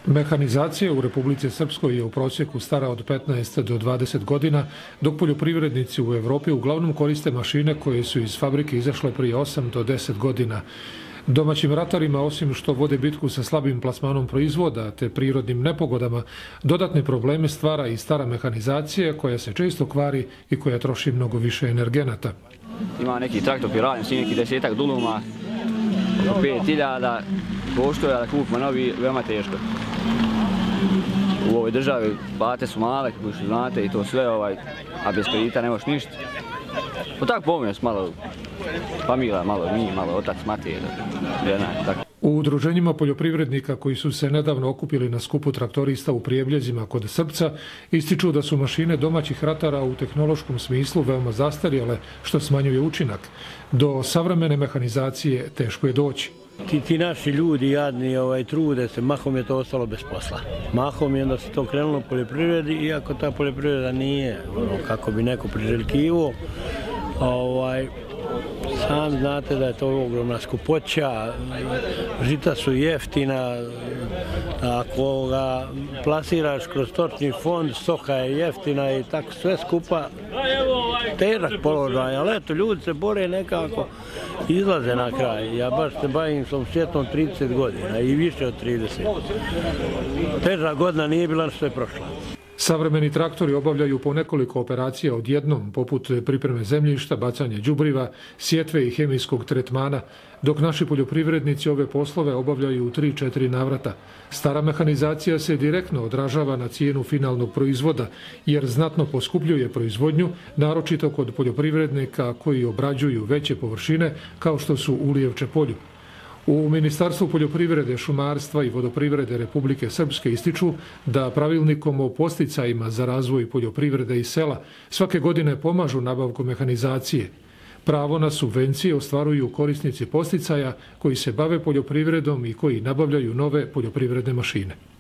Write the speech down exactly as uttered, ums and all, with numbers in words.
Mehanizacija u Republici Srpskoj je u prosjeku stara od petnaest do dvadeset godina, dok poljoprivrednici u Evropi uglavnom koriste mašine koje su iz fabrike izašle prije osam do deset godina. Domaćim ratarima, osim što vode bitku sa slabim plasmanom proizvoda te prirodnim nepogodama, dodatne probleme stvara i stara mehanizacija koja se često kvari i koja troši mnogo više energenata. Ima neki traktor koji radim, neki desetak duluma, oko pet hiljada, koštuje, a da kupimo novi, veoma teško. U ovoj državi plate su male, kako što znate, i to sve, ovaj, a bez kredita ne možeš ništa. Pa tako pomiješ malo, familija, malo mi, malo otac, mati, žena, tako. U udruženjima poljoprivrednika koji su se nedavno okupili na skupu traktorista u Prijebljezima kod Srpca ističu da su mašine domaćih ratara u tehnološkom smislu veoma zastarjele, što smanjuje učinak. Do savremene mehanizacije teško je doći. Ti, ti naši ljudi jadni ovaj, trude se, mahom je to ostalo bez posla. Mahom je onda se to krenulo u poljoprivredi, iako ta poljoprivreda nije ono, kako bi neko priželjkivo. Ovaj, sam znate da je to ogromna skupoća, žita su jeftina, ako ga plasiraš kroz stočni fond, stoka je jeftina i tako sve skupa, težak položaj, ali eto, ljudi se bore nekako, izlaze na kraj. Ja baš se bavim s ovom svijetom trideset godina i više od trideset. Teža godina nije bila što je prošla. Savremeni traktori obavljaju po nekoliko operacija odjednom, poput pripreme zemljišta, bacanja đubriva, sjetve i hemijskog tretmana, dok naši poljoprivrednici ove poslove obavljaju u tri četiri navrata. Stara mehanizacija se direktno odražava na cijenu finalnog proizvoda, jer znatno poskupljuje proizvodnju, naročito kod poljoprivrednika koji obrađuju veće površine, kao što su u Lijevče polju. U Ministarstvu poljoprivrede, šumarstva i vodoprivrede Republike Srpske ističu da pravilnikom o podsticajima za razvoj poljoprivrede i sela svake godine pomažu nabavku mehanizacije. Pravo na subvencije ostvaruju korisnici podsticaja koji se bave poljoprivredom i koji nabavljaju nove poljoprivredne mašine.